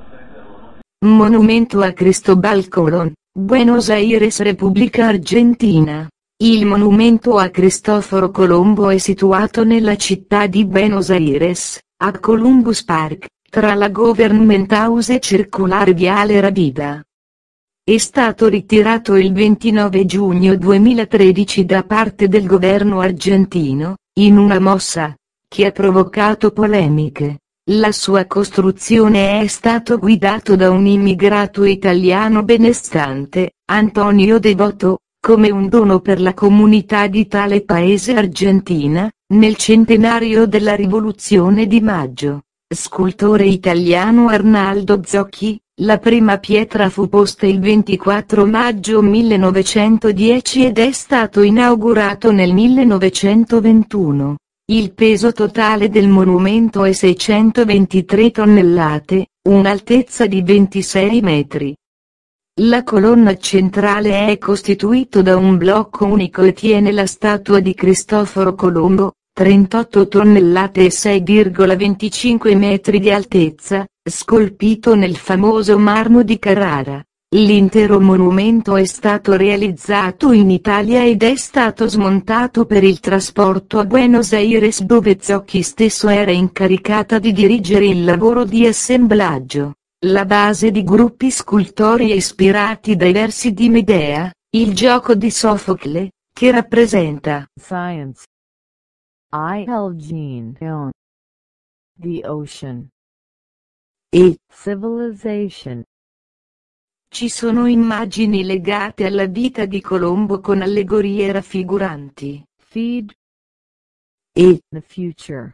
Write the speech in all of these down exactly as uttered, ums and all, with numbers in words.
Monumento a Cristóbal Colón, Buenos Aires, Repubblica Argentina. Il monumento a Cristoforo Colombo è situato nella città di Buenos Aires, a Columbus Park, tra la Government House e Circolare Viale Rabida. È stato ritirato il ventinove giugno duemilatredici da parte del governo argentino, in una mossa che ha provocato polemiche. La sua costruzione è stato guidato da un immigrato italiano benestante, Antonio Devoto, come un dono per la comunità di tale paese argentina, nel centenario della Rivoluzione di Maggio. Scultore italiano Arnaldo Zocchi, la prima pietra fu posta il ventiquattro maggio millenovecentodieci ed è stato inaugurato nel millenovecentoventuno. Il peso totale del monumento è seicentoventitré tonnellate, un'altezza di ventisei metri. La colonna centrale è costituito da un blocco unico e tiene la statua di Cristoforo Colombo, trentotto tonnellate e sei virgola venticinque metri di altezza, scolpito nel famoso marmo di Carrara. L'intero monumento è stato realizzato in Italia ed è stato smontato per il trasporto a Buenos Aires, dove Zocchi stesso era incaricata di dirigere il lavoro di assemblaggio. La base di gruppi scultori ispirati dai versi di Medea, il gioco di Sofocle, che rappresenta Science, il Gene, the Ocean e Civilization. Ci sono immagini legate alla vita di Colombo con allegorie raffiguranti Feed e the Future.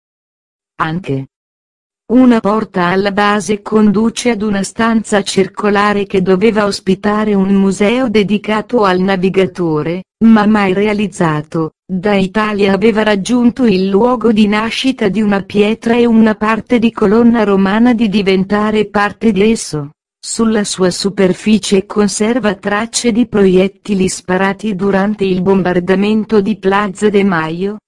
Anche una porta alla base conduce ad una stanza circolare che doveva ospitare un museo dedicato al navigatore, ma mai realizzato. Da Italia aveva raggiunto il luogo di nascita di una pietra e una parte di colonna romana di diventare parte di esso. Sulla sua superficie conserva tracce di proiettili sparati durante il bombardamento di Plaza de Mayo,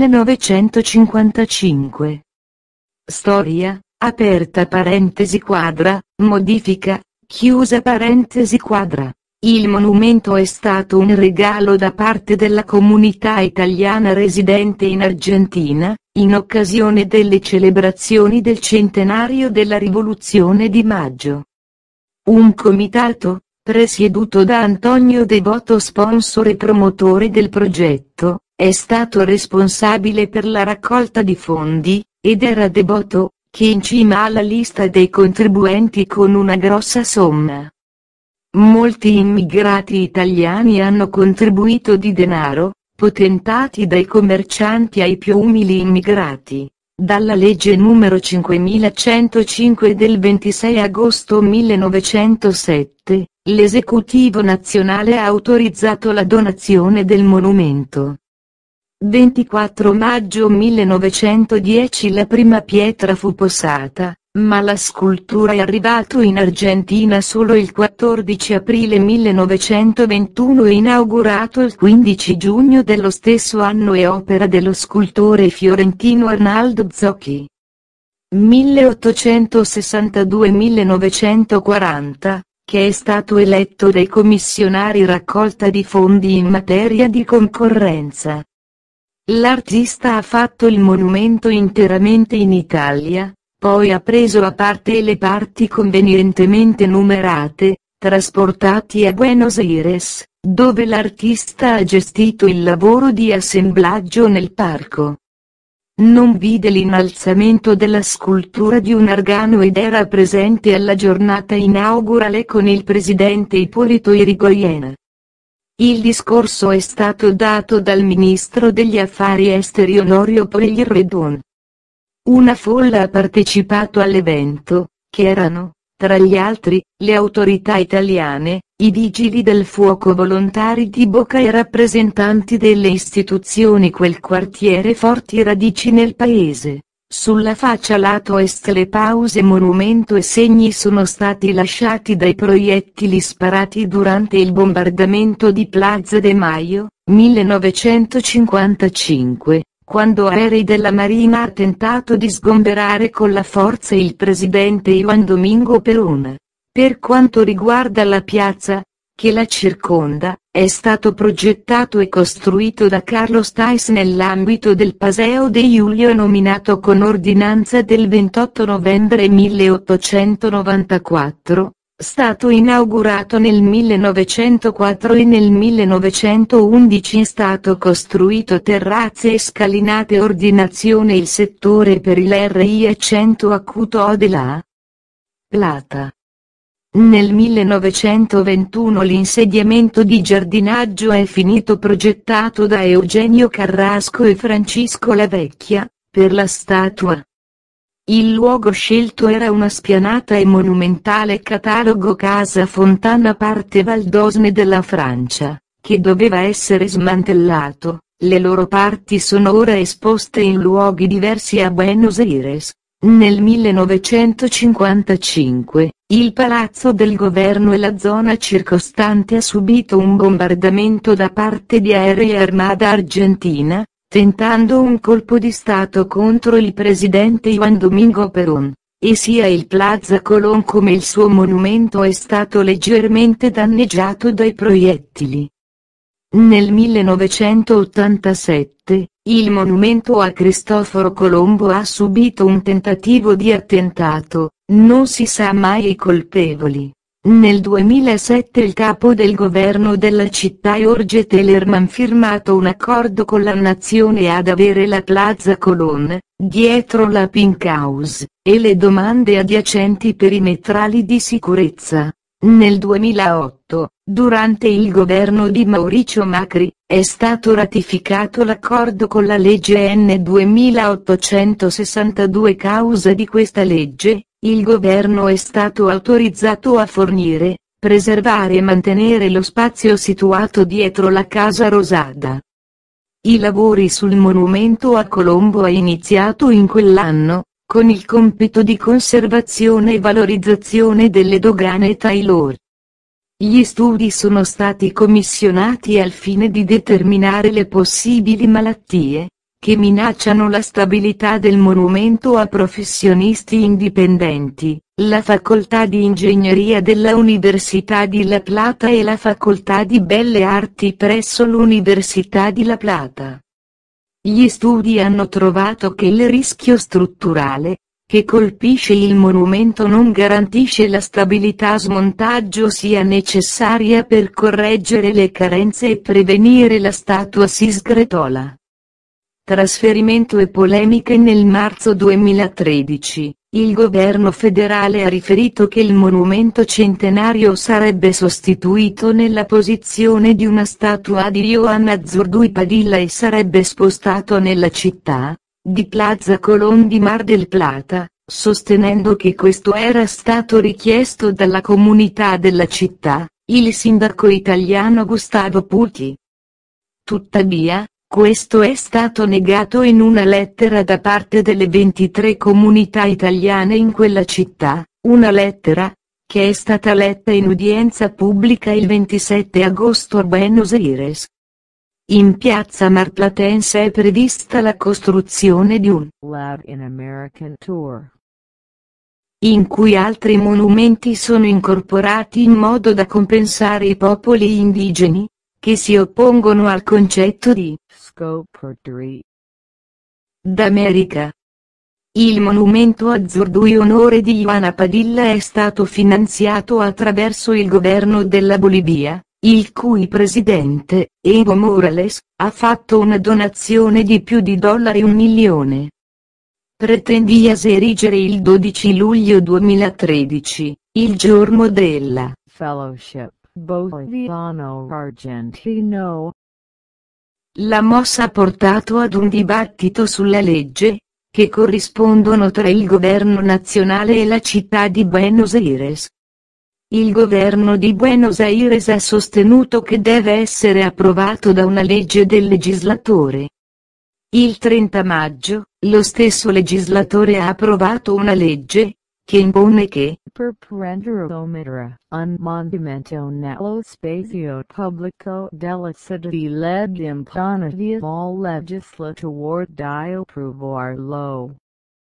millenovecentocinquantacinque. Storia, aperta parentesi quadra, modifica, chiusa parentesi quadra. Il monumento è stato un regalo da parte della comunità italiana residente in Argentina, in occasione delle celebrazioni del centenario della Rivoluzione di Maggio. Un comitato, presieduto da Antonio Devoto, sponsor e promotore del progetto, è stato responsabile per la raccolta di fondi, ed era Devoto, che in cima alla lista dei contribuenti con una grossa somma. Molti immigrati italiani hanno contribuito di denaro, potentati dai commercianti ai più umili immigrati. Dalla legge numero cinquemilacentocinque del ventisei agosto millenovecentosette, l'esecutivo nazionale ha autorizzato la donazione del monumento. ventiquattro maggio millenovecentodieci la prima pietra fu posata, ma la scultura è arrivato in Argentina solo il quattordici aprile millenovecentoventuno e inaugurato il quindici giugno dello stesso anno, è opera dello scultore fiorentino Arnaldo Zocchi. milleottocentosessantadue millenovecentoquaranta, che è stato eletto dai commissionari raccolta di fondi in materia di concorrenza. L'artista ha fatto il monumento interamente in Italia, poi ha preso a parte le parti convenientemente numerate, trasportati a Buenos Aires, dove l'artista ha gestito il lavoro di assemblaggio nel parco. Non vide l'innalzamento della scultura di un argano ed era presente alla giornata inaugurale con il presidente Ippolito Yrigoyen. Il discorso è stato dato dal ministro degli affari esteri Honorio Pueyrredón. Una folla ha partecipato all'evento, che erano, tra gli altri, le autorità italiane, i vigili del fuoco volontari di Boca e rappresentanti delle istituzioni quel quartiere forti radici nel paese. Sulla faccia lato est le pause monumento e segni sono stati lasciati dai proiettili sparati durante il bombardamento di Plaza de Mayo, millenovecentocinquantacinque. quando aerei della Marina ha tentato di sgomberare con la forza il presidente Juan Domingo Perón. Per quanto riguarda la piazza, che la circonda, è stato progettato e costruito da Carlos Thays nell'ambito del Paseo de Julio nominato con ordinanza del ventotto novembre milleottocentonovantaquattro, stato inaugurato nel millenovecentoquattro e nel millenovecentoundici è stato costruito terrazze e scalinate ordinazione il settore per il R I cento acuto de la Plata. Nel millenovecentoventuno l'insediamento di giardinaggio è finito progettato da Eugenio Carrasco e Francisco Lavecchia, per la statua. Il luogo scelto era una spianata e monumentale catalogo Casa Fontana parte Valdosne della Francia, che doveva essere smantellato. Le loro parti sono ora esposte in luoghi diversi a Buenos Aires. Nel millenovecentocinquantacinque, il palazzo del governo e la zona circostante ha subito un bombardamento da parte di aerei Armada Argentina, tentando un colpo di stato contro il presidente Juan Domingo Perón, e sia il Plaza Colón come il suo monumento è stato leggermente danneggiato dai proiettili. Nel millenovecentottantasette, il monumento a Cristoforo Colombo ha subito un tentativo di attentato, non si sa mai i colpevoli. Nel duemilasette il capo del governo della città Jorge Tellerman ha firmato un accordo con la nazione ad avere la Plaza Colón, dietro la Pink House, e le domande adiacenti perimetrali di sicurezza. Nel duemilaotto, durante il governo di Mauricio Macri, è stato ratificato l'accordo con la legge N duemilaottocentosessantadue. Causa di questa legge, il governo è stato autorizzato a fornire, preservare e mantenere lo spazio situato dietro la Casa Rosada. I lavori sul monumento a Colombo ha iniziato in quell'anno, con il compito di conservazione e valorizzazione delle dogane Taylor. Gli studi sono stati commissionati al fine di determinare le possibili malattie, che minacciano la stabilità del monumento a professionisti indipendenti, la Facoltà di Ingegneria della Università di La Plata e la Facoltà di Belle Arti presso l'Università di La Plata. Gli studi hanno trovato che il rischio strutturale, che colpisce il monumento non garantisce la stabilità smontaggio sia necessaria per correggere le carenze e prevenire la statua si sgretola. Trasferimento e polemiche. Nel marzo duemilatredici, il governo federale ha riferito che il monumento centenario sarebbe sostituito nella posizione di una statua di Joan Azurduy Padilla e sarebbe spostato nella città di Plaza Colón di Mar del Plata, sostenendo che questo era stato richiesto dalla comunità della città, il sindaco italiano Gustavo Pucci. Tuttavia, questo è stato negato in una lettera da parte delle ventitré comunità italiane in quella città, una lettera che è stata letta in udienza pubblica il ventisette agosto a Buenos Aires. In piazza Marplatense è prevista la costruzione di un Latin American Tour, in cui altri monumenti sono incorporati in modo da compensare i popoli indigeni, che si oppongono al concetto di Scopertry d'America. Il monumento a Azurduy onore di Juana Padilla è stato finanziato attraverso il governo della Bolivia, il cui presidente, Evo Morales, ha fatto una donazione di più di dollari un milione. Pretendias erigere il dodici luglio duemilatredici, il giorno della Fellowship Boliviano-Argentino. La mossa ha portato ad un dibattito sulla legge, che corrispondono tra il governo nazionale e la città di Buenos Aires. Il governo di Buenos Aires ha sostenuto che deve essere approvato da una legge del legislatore. Il trenta maggio, lo stesso legislatore ha approvato una legge, che impone che, per prendere omettere un monumento nello spazio pubblico della città di led impuniti al legislatore di approvarlo.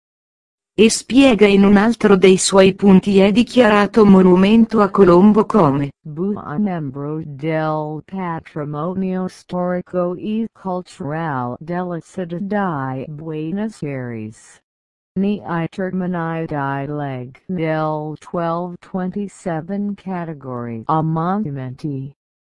E spiega in un altro dei suoi punti è dichiarato monumento a Colombo come buon membro del patrimonio storico e culturale della città di Buenos Aires. Nei termini di leg nel milleduecentoventisette categorie a monumenti.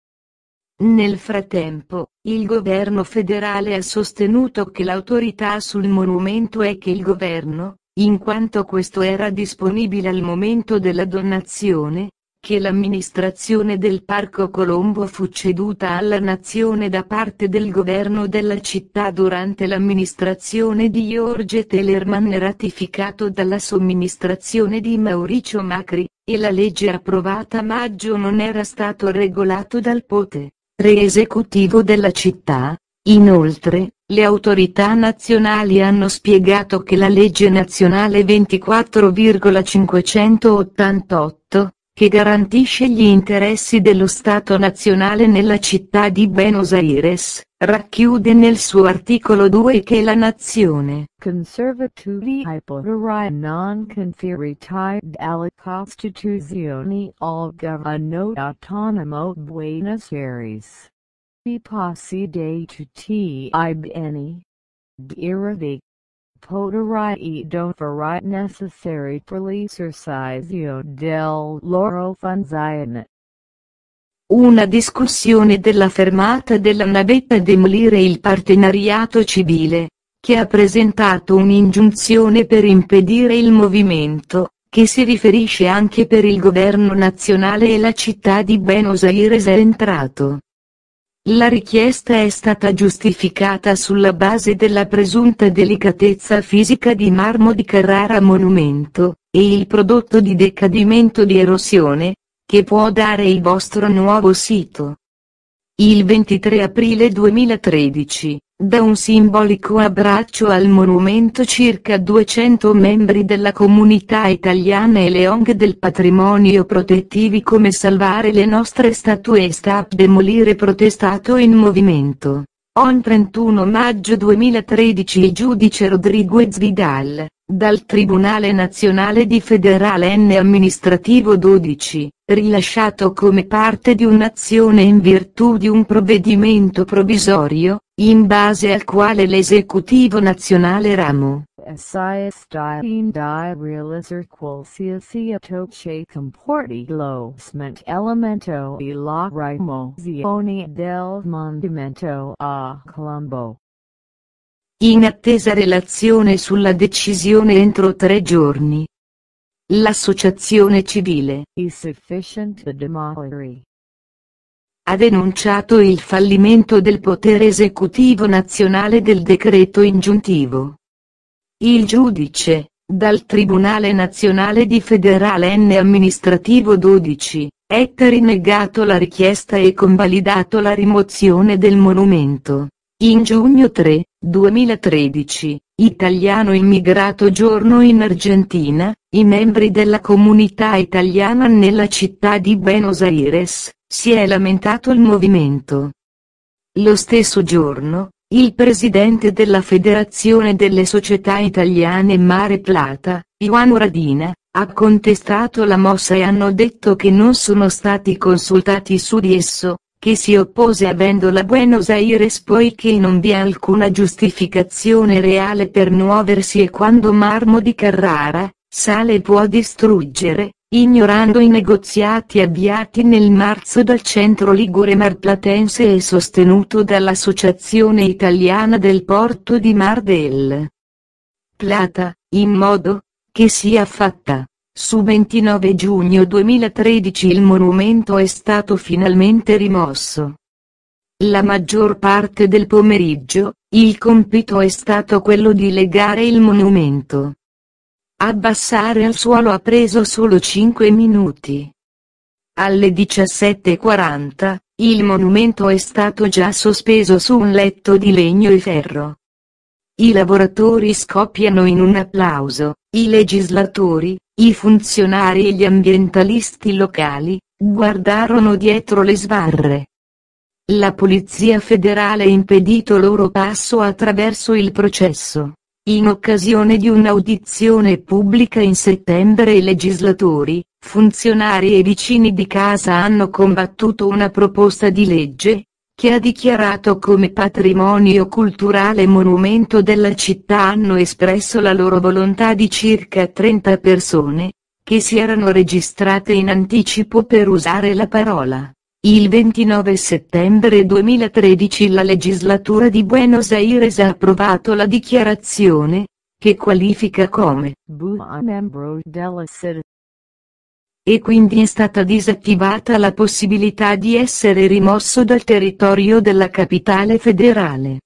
Nel frattempo, il governo federale ha sostenuto che l'autorità sul monumento è che il governo, in quanto questo era disponibile al momento della donazione, che l'amministrazione del Parco Colombo fu ceduta alla nazione da parte del governo della città durante l'amministrazione di Jorge Tellerman e ratificato dalla somministrazione di Mauricio Macri, e la legge approvata a maggio non era stato regolato dal potere esecutivo della città. Inoltre, le autorità nazionali hanno spiegato che la legge nazionale ventiquattro cinquecentottantotto, che garantisce gli interessi dello Stato nazionale nella città di Buenos Aires, racchiude nel suo articolo due che la nazione Conservatori i poteri non conferiti dalla Costituzione al governo autonomo Buenos Aires. I possiede tutti i beni, diritti, poteri e doveri necessari per l'esercizio del loro funzione. Una discussione della fermata della navetta a demolire il partenariato civile, che ha presentato un'ingiunzione per impedire il movimento, che si riferisce anche per il governo nazionale e la città di Buenos Aires è entrato. La richiesta è stata giustificata sulla base della presunta delicatezza fisica di marmo di Carrara monumento, e il prodotto di decadimento di erosione, che può dare il vostro nuovo sito. Il ventitré aprile duemilatredici, da un simbolico abbraccio al monumento circa duecento membri della comunità italiana e le O N G del patrimonio protettivi come Salvare le nostre statue e Stop Demolire protestato in movimento. On trentuno maggio duemilatredici il giudice Rodriguez Vidal, dal Tribunale Nazionale di Federale N Amministrativo dodici, rilasciato come parte di un'azione in virtù di un provvedimento provvisorio, in base al quale l'esecutivo nazionale ramo Si sta in di realizzare qualsiasi atto che comporti lo sment elemento e la rimozione del monumento a Colombo. In attesa relazione sulla decisione entro tre giorni. L'associazione civile Is sufficient to demolire. ha denunciato il fallimento del potere esecutivo nazionale del decreto ingiuntivo. Il giudice, dal Tribunale Nazionale di Federale N Amministrativo dodici, ha rinnegato la richiesta e convalidato la rimozione del monumento. In giugno tre, duemilatredici, italiano immigrato giorno in Argentina, i membri della comunità italiana nella città di Buenos Aires, si è lamentato il movimento. Lo stesso giorno, il presidente della Federazione delle Società Italiane Mare Plata, Juan Uradina, ha contestato la mossa e hanno detto che non sono stati consultati su di esso, che si oppose avendola Buenos Aires poiché non vi è alcuna giustificazione reale per muoversi e quando marmo di Carrara, sale può distruggere, ignorando i negoziati avviati nel marzo dal centro ligure marplatense e sostenuto dall'Associazione Italiana del Porto di Mar del Plata, in modo che sia fatta. Su ventinove giugno duemilatredici il monumento è stato finalmente rimosso. La maggior parte del pomeriggio, il compito è stato quello di legare il monumento. Abbassare al suolo ha preso solo cinque minuti. Alle diciassette e quaranta, il monumento è stato già sospeso su un letto di legno e ferro. I lavoratori scoppiano in un applauso, i legislatori, I funzionari e gli ambientalisti locali guardarono dietro le sbarre. La polizia federale ha impedito loro passo attraverso il processo. In occasione di un'audizione pubblica in settembre i legislatori, funzionari e vicini di casa hanno combattuto una proposta di legge, che ha dichiarato come patrimonio culturale e monumento della città. Hanno espresso la loro volontà di circa trenta persone, che si erano registrate in anticipo per usare la parola. Il ventinove settembre duemilatredici la legislatura di Buenos Aires ha approvato la dichiarazione, che qualifica come buon membro della città. E quindi è stata disattivata la possibilità di essere rimosso dal territorio della capitale federale.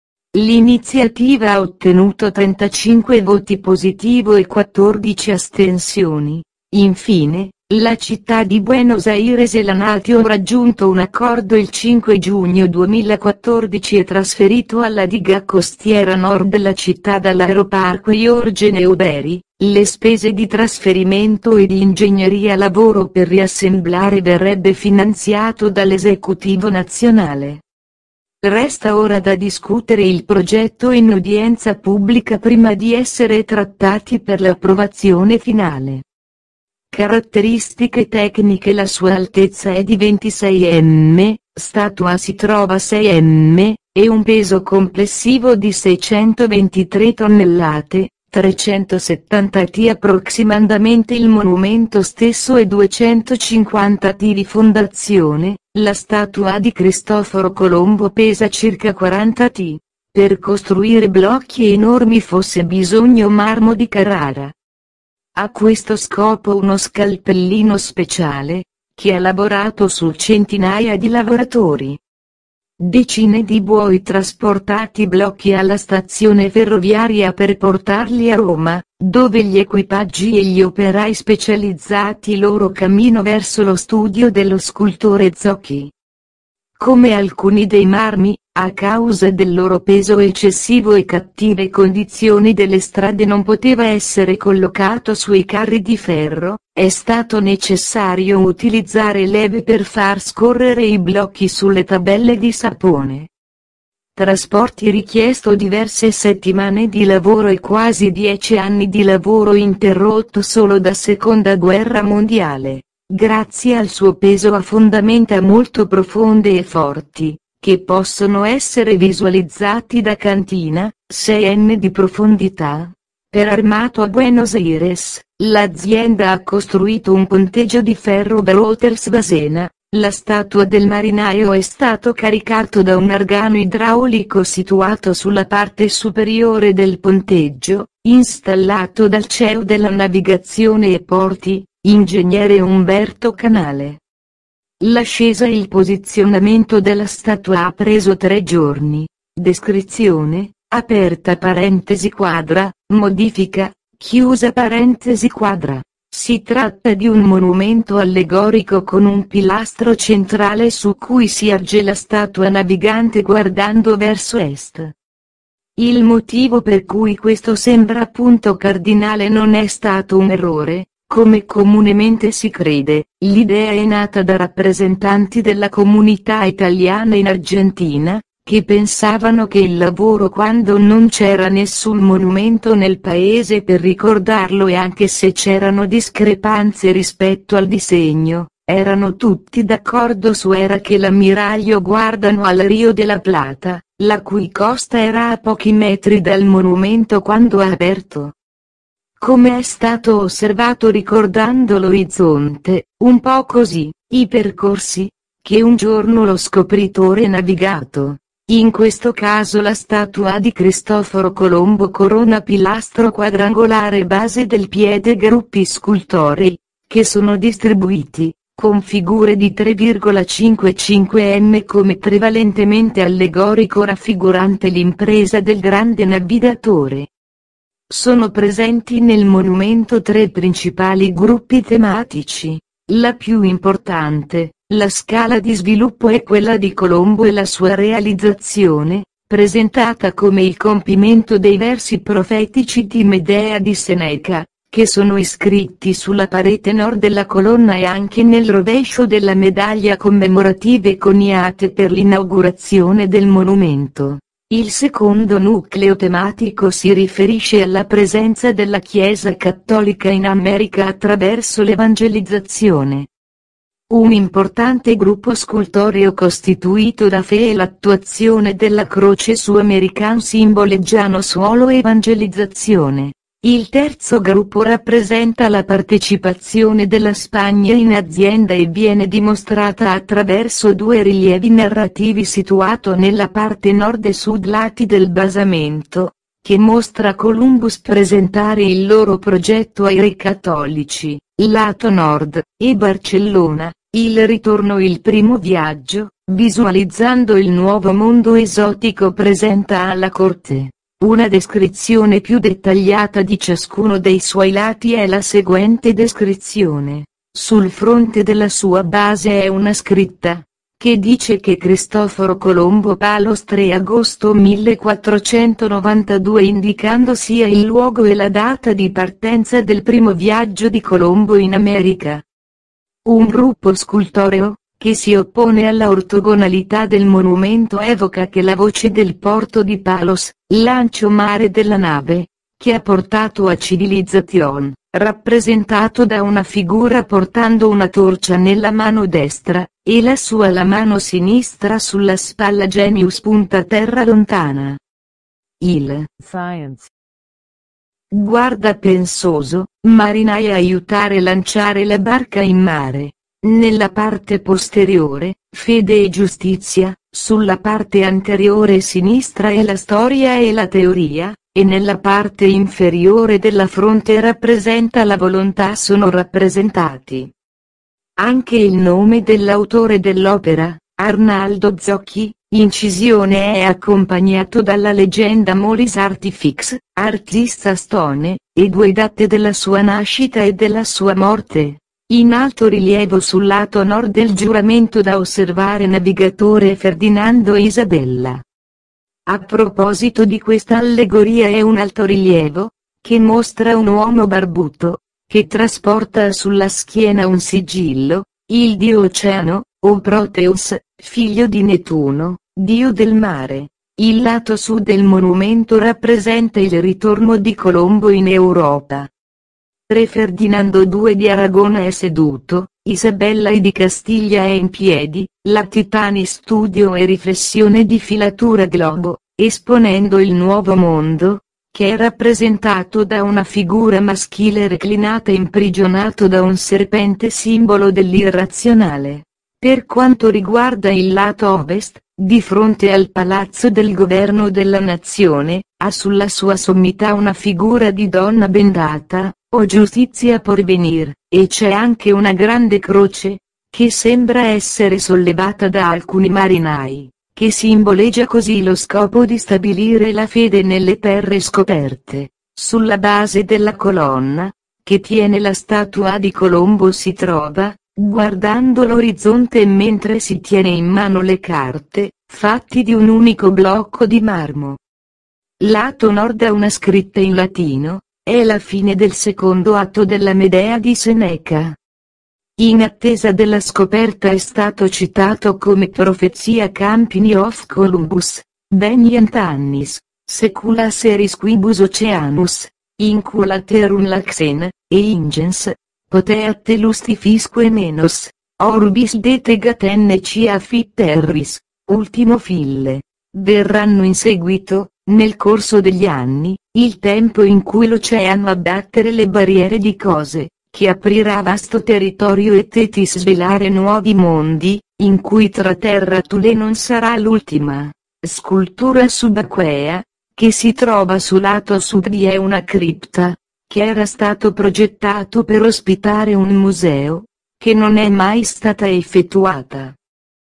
L'iniziativa ha ottenuto trentacinque voti positivo e quattordici astensioni. Infine, la città di Buenos Aires e la Nati hanno raggiunto un accordo il cinque giugno duemilaquattordici e trasferito alla diga costiera nord della città dall'aeroparco Jorge Newbery, le spese di trasferimento e di ingegneria lavoro per riassemblare verrebbe finanziato dall'esecutivo nazionale. Resta ora da discutere il progetto in udienza pubblica prima di essere trattati per l'approvazione finale. Caratteristiche tecniche: la sua altezza è di ventisei metri, statua si trova a sei metri, e un peso complessivo di seicentoventitré tonnellate, trecentosettanta chili approssimativamente. Il monumento stesso è duecentocinquanta chili di fondazione, la statua di Cristoforo Colombo pesa circa quaranta chili. Per costruire blocchi enormi fosse bisogno marmo di Carrara. A questo scopo uno scalpellino speciale, che ha lavorato su centinaia di lavoratori. Decine di buoi trasportati blocchi alla stazione ferroviaria per portarli a Roma, dove gli equipaggi e gli operai specializzati loro cammino verso lo studio dello scultore Zocchi. Come alcuni dei marmi, a causa del loro peso eccessivo e cattive condizioni delle strade non poteva essere collocato sui carri di ferro, è stato necessario utilizzare leve per far scorrere i blocchi sulle tabelle di sapone. Trasporti richiesto diverse settimane di lavoro e quasi dieci anni di lavoro interrotto solo da Seconda Guerra Mondiale, grazie al suo peso a fondamenta molto profonde e forti, che possono essere visualizzati da cantina, sei metri di profondità. Per armato a Buenos Aires, l'azienda ha costruito un ponteggio di ferro Brothers Basena. La statua del marinaio è stato caricato da un argano idraulico situato sulla parte superiore del ponteggio, installato dal C E O della Navigazione e Porti, ingegnere Umberto Canale. L'ascesa e il posizionamento della statua ha preso tre giorni. Descrizione, aperta parentesi quadra, modifica, chiusa parentesi quadra. Si tratta di un monumento allegorico con un pilastro centrale su cui si erge la statua navigante guardando verso est. Il motivo per cui questo sembra punto cardinale non è stato un errore, come comunemente si crede. L'idea è nata da rappresentanti della comunità italiana in Argentina, che pensavano che il lavoro quando non c'era nessun monumento nel paese per ricordarlo e anche se c'erano discrepanze rispetto al disegno, erano tutti d'accordo su era che l'ammiraglio guardano al Rio della Plata, la cui costa era a pochi metri dal monumento quando ha aperto. Come è stato osservato ricordando l'orizzonte, un po' così, i percorsi, che un giorno lo scopritore navigato. In questo caso la statua di Cristoforo Colombo corona pilastro quadrangolare base del piede gruppi scultorei, che sono distribuiti, con figure di tre virgola cinquantacinque metri come prevalentemente allegorico raffigurante l'impresa del grande navigatore. Sono presenti nel monumento tre principali gruppi tematici. La più importante, la scala di sviluppo è quella di Colombo e la sua realizzazione, presentata come il compimento dei versi profetici di Medea di Seneca, che sono iscritti sulla parete nord della colonna e anche nel rovescio della medaglia commemorative coniate per l'inaugurazione del monumento. Il secondo nucleo tematico si riferisce alla presenza della Chiesa cattolica in America attraverso l'evangelizzazione. Un importante gruppo scultoreo costituito da Fe e l'attuazione della croce su American simboleggiano suolo e evangelizzazione. Il terzo gruppo rappresenta la partecipazione della Spagna in azienda e viene dimostrata attraverso due rilievi narrativi situato nella parte nord e sud lati del basamento, che mostra Columbus presentare il loro progetto ai re cattolici, lato nord, e Barcellona, il ritorno il primo viaggio, visualizzando il nuovo mondo esotico presenta alla corte. Una descrizione più dettagliata di ciascuno dei suoi lati è la seguente descrizione. Sul fronte della sua base è una scritta, che dice che Cristoforo Colombo Palos tre agosto millequattrocentonovantadue indicando sia il luogo e la data di partenza del primo viaggio di Colombo in America. Un gruppo scultoreo, che si oppone alla ortogonalità del monumento evoca che la voce del porto di Palos, lancio mare della nave, che ha portato a Civilization, rappresentato da una figura portando una torcia nella mano destra, e la sua la mano sinistra sulla spalla Genius punta terra lontana. Il Science. Guarda pensoso, marinai a aiutare lanciare la barca in mare. Nella parte posteriore, fede e giustizia, sulla parte anteriore sinistra è la storia e la teoria, e nella parte inferiore della fronte rappresenta la volontà sono rappresentati. Anche il nome dell'autore dell'opera, Arnaldo Zocchi, incisione è accompagnato dalla leggenda Moris Artifix, artista stone, e due date della sua nascita e della sua morte. In alto rilievo sul lato nord del giuramento da osservare navigatore Ferdinando e Isabella. A proposito di questa allegoria è un altorilievo, che mostra un uomo barbuto, che trasporta sulla schiena un sigillo, il dio Oceano, o Proteus, figlio di Nettuno, dio del mare. Il lato sud del monumento rappresenta il ritorno di Colombo in Europa. Re Ferdinando due di Aragona è seduto, Isabella I di Castiglia è in piedi, la Titani studio e riflessione di filatura globo, esponendo il nuovo mondo, che è rappresentato da una figura maschile reclinata imprigionato da un serpente simbolo dell'irrazionale. Per quanto riguarda il lato ovest, di fronte al palazzo del governo della nazione, ha sulla sua sommità una figura di donna bendata, o giustizia porvenir, e c'è anche una grande croce, che sembra essere sollevata da alcuni marinai, che simboleggia così lo scopo di stabilire la fede nelle terre scoperte. Sulla base della colonna, che tiene la statua di Colombo si trova, guardando l'orizzonte mentre si tiene in mano le carte, fatti di un unico blocco di marmo. Lato nord ha una scritta in latino, è la fine del secondo atto della Medea di Seneca. In attesa della scoperta è stato citato come profezia Campini of Columbus, Venient annis, secula seris quibus oceanus, inculaterum laxen, e ingens, poteat lustifisque menos, orbis detegat cia fit terris, ultimo fille. Verranno in seguito, nel corso degli anni, il tempo in cui l'oceano abbattere le barriere di cose, che aprirà vasto territorio e tetis svelare nuovi mondi, in cui tra terra Tule non sarà l'ultima. Scultura subacquea, che si trova sul lato sud di è una cripta, che era stato progettato per ospitare un museo, che non è mai stata effettuata.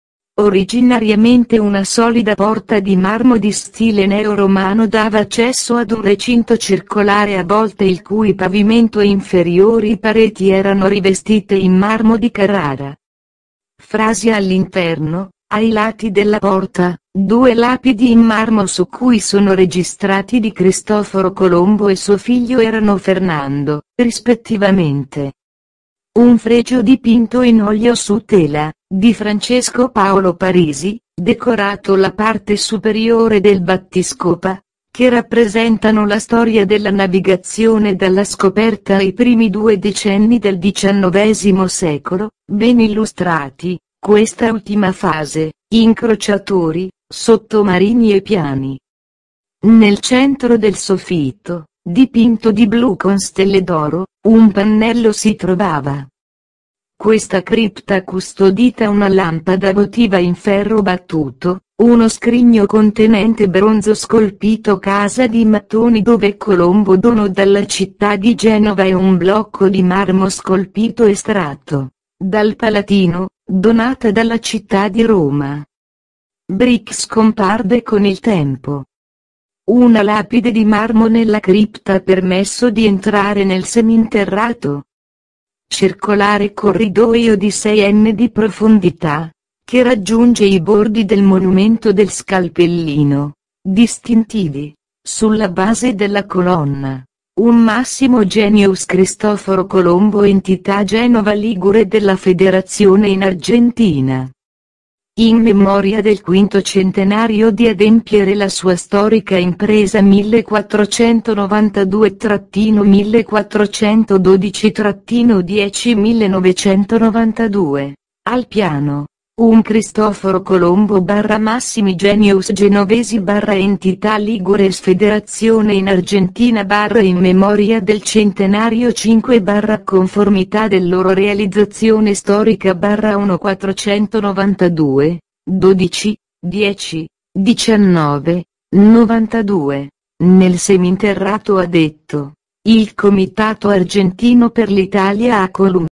Originariamente una solida porta di marmo di stile neo-romano dava accesso ad un recinto circolare a volte il cui pavimento e inferiori pareti erano rivestite in marmo di Carrara. Frasi all'interno, Ai lati della porta, due lapidi in marmo su cui sono registrati di Cristoforo Colombo e suo figlio erano Fernando, rispettivamente. Un fregio dipinto in olio su tela, di Francesco Paolo Parisi, decorato la parte superiore del battiscopa, che rappresentano la storia della navigazione dalla scoperta ai primi due decenni del diciannovesimo secolo, ben illustrati, questa ultima fase, incrociatori, sottomarini e piani. Nel centro del soffitto, dipinto di blu con stelle d'oro, un pannello si trovava. Questa cripta custodita una lampada votiva in ferro battuto, uno scrigno contenente bronzo scolpito casa di mattoni dove Colombo donò dalla città di Genova e un blocco di marmo scolpito estratto dal Palatino, donata dalla città di Roma. Brick scomparve con il tempo. Una lapide di marmo nella cripta ha permesso di entrare nel seminterrato. Circolare corridoio di sei metri di profondità, che raggiunge i bordi del monumento del Scalpellino, distintivi, sulla base della colonna, un Massimo Genius Cristoforo Colombo entità Genova Ligure della Federazione in Argentina. In memoria del quinto centenario di adempiere la sua storica impresa millequattrocentonovantadue millequattrocentododici dieci millenovecentonovantadue, al piano, un Cristoforo Colombo barra Massimi Genius Genovesi barra entità Ligures Federazione in Argentina barra in memoria del centenario cinque barra conformità del loro realizzazione storica barra millequattrocentonovantadue, dodici, dieci, diciannove, novantadue, nel seminterrato ha detto, il Comitato Argentino per l'Italia a Colombo.